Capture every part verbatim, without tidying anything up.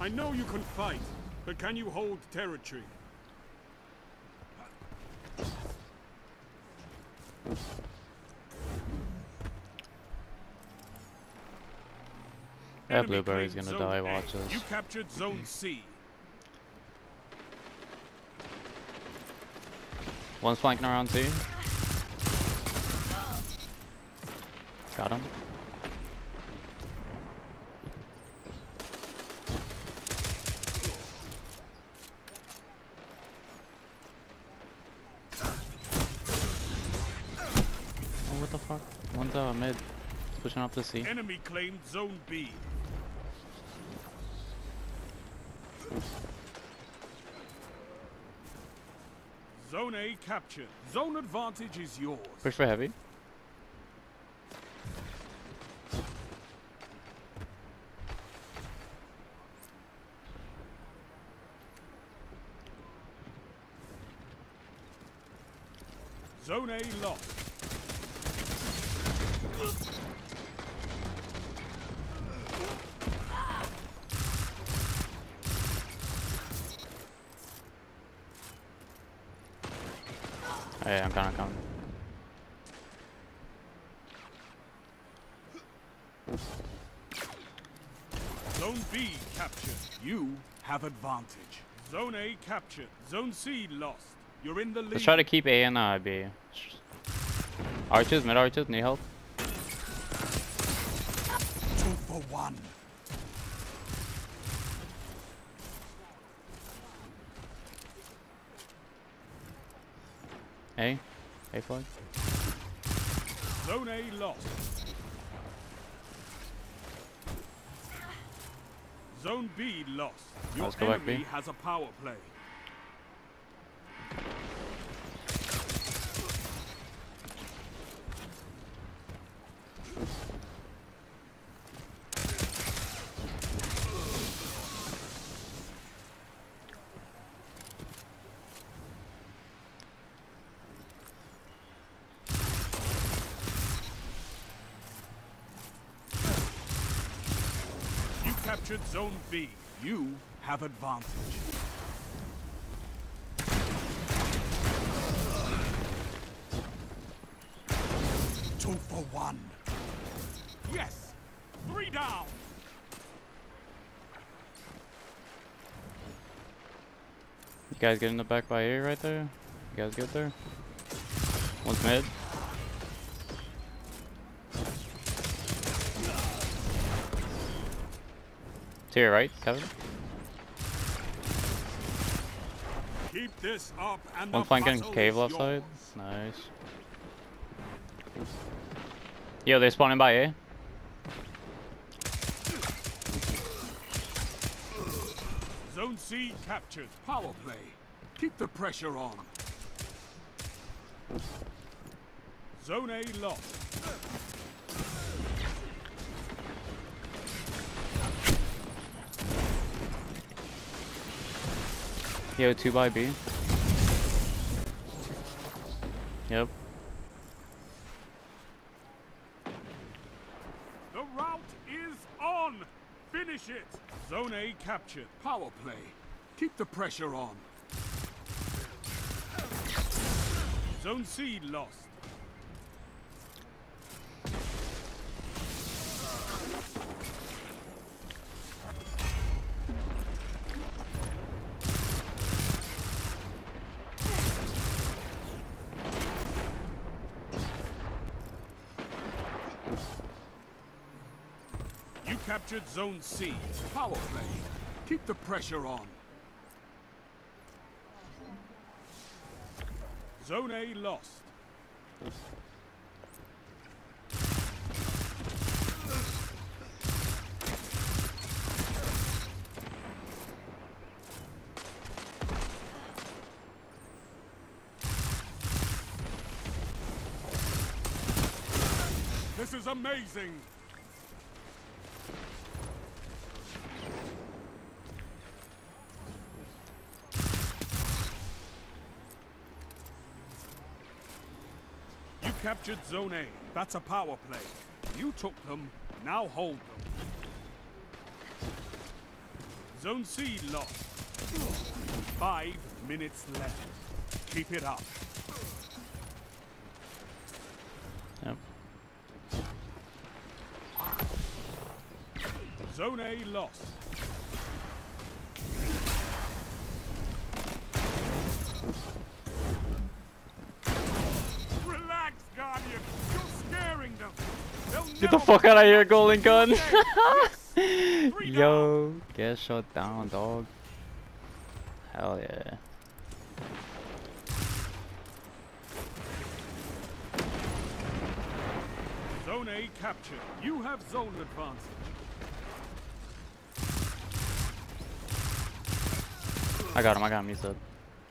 I know you can fight, but can you hold territory? That blueberry's gonna die, watch this. You captured Zone C. One's flanking around C. Got him. Oh, what the fuck? One's uh, mid. Pushing up to C. Enemy claimed Zone B. Zone A captured. Zone advantage is yours. Push for heavy. Zone A lost. Hey, I'm gonna come. Zone B captured. You have advantage. Zone A captured. Zone C lost. You're in the lead. Let's try to keep A and uh, B. Archers, mid archers, need help. Two for one. A. A flag. Zone A lost. Zone B lost. Your Let's go back enemy B. has a power play. Captured Zone B. You have advantage. Two for one. Yes! Three down! You guys getting the back by A right there? You guys get there? One's mid. To your right, Kevin. Keep this up and One the flanking battle cave is left yours. side. Nice. Yo, they're spawning by A. Zone C captured. Power play. Keep the pressure on. Zone A lost. Yo, two by B. Yep. The route is on. Finish it. Zone A captured. Power play. Keep the pressure on. Zone C lost. You captured Zone C. Power play. Keep the pressure on. Zone A lost. This is amazing. You captured Zone A. That's a power play. You took them, now hold them. Zone C lost. Five minutes left. Keep it up. Yep. Zone A lost. Relax, Guardian. You're scaring them. They'll Get the never fuck out of here, back. Golden Gun! Yes. Three Yo, get shut down, dog. Hell yeah. Zone A captured. You have zone advantage. I got him, I got him, he said.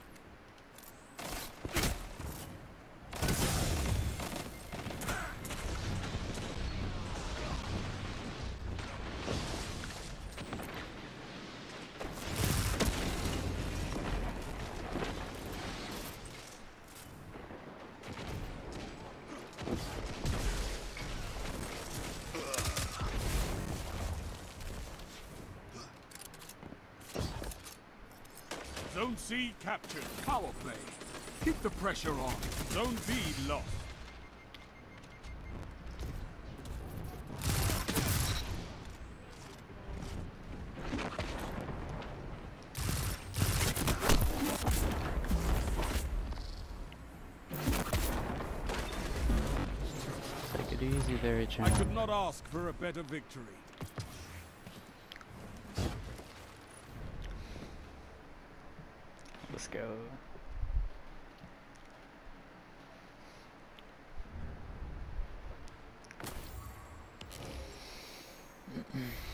Zone C captured. Power play. Keep the pressure on. Zone B lost. Take it easy there, I champ. could not ask for a better victory. Let's go. Mm-mm.